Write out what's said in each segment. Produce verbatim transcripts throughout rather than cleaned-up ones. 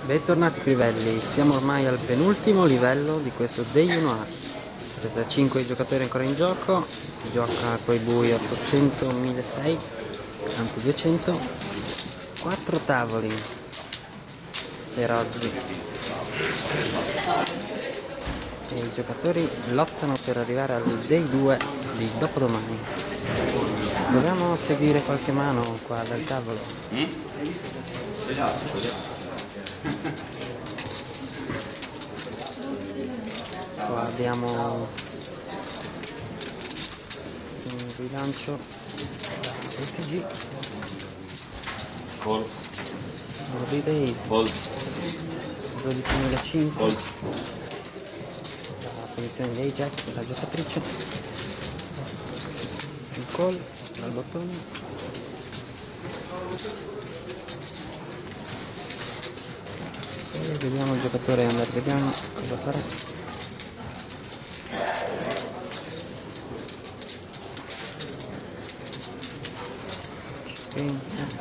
Bentornati crivelli, siamo ormai al penultimo livello di questo Day uno A. Vedete, cinque giocatori ancora in gioco, si gioca coi bui ottocento, milleseicento, anzi duecento, quattro tavoli per oggi e i giocatori lottano per arrivare al Day due di dopodomani. Proviamo a seguire qualche mano qua dal tavolo. Mm? Qua abbiamo un rilancio S G Col Rebase Col dodicimilacinque, Col la posizione di Ajax della giocatrice, il call dal bottone, e vediamo il giocatore andare, vediamo cosa farà. Ci pensa.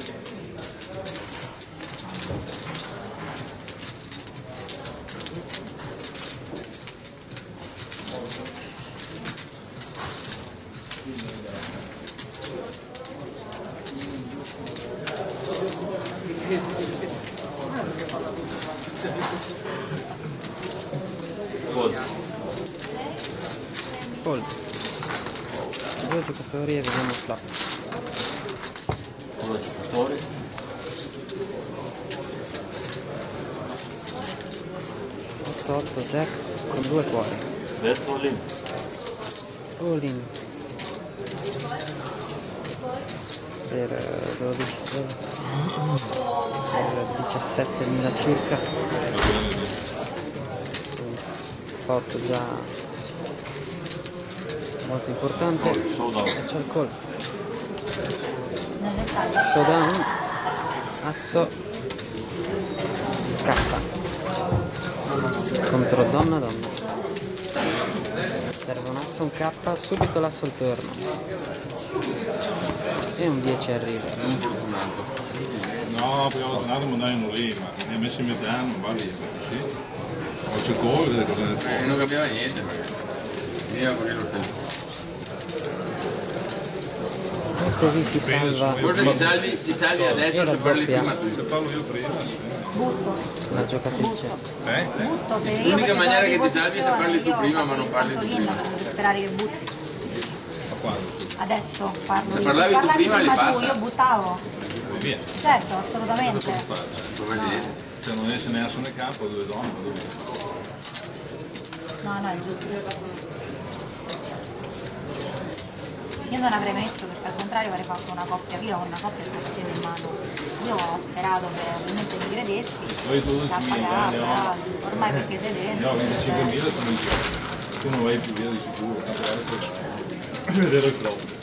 Col Fold. Due giocatori e vediamo il flop. Due giocatori. otto otto jack con due cuori. Dentro lì. All in. Per dodici, per diciassettemila circa. Un pot già molto importante. E c'è il call. Showdown. Asso. K. Contro donna donna. Serve un asso, un K, subito l'asso al turno. E un dieci arriva. No, perché ho tornato ma non lì, ma mi ha messo in metà, non va via, sì. Ho c'è col, delle cose del Eh, non capiva niente, perché io perché lo tempo. E così si salva Forse ti salvi, ti salvi adesso se parli prima tu. Se parlo io prima, sì. la giocatrice. Eh? Butto, se io L'unica perché maniera sono che ti salvi è se parli tu io prima, ho ma non fatto parli tu lì, prima. ma devo sperare che butti. Ma quando? Adesso parlo Se io. parlavi tu prima, li tu, passa. io buttavo. Via. Certo, assolutamente. Come dire? Se non esce neanche nel campo, due donne, dove? No, no, è giusto. Io non avrei messo perché al contrario avrei fatto una coppia, io ho una coppia sull'azione in mano. Io ho sperato che ovviamente mi credessi. Poi dodicimila, ne ho. Ormai perché sei dentro. Ne ho venticinquemila sono in gioco. Tu non vai più via di sicuro, tanto vale per vedere il flop.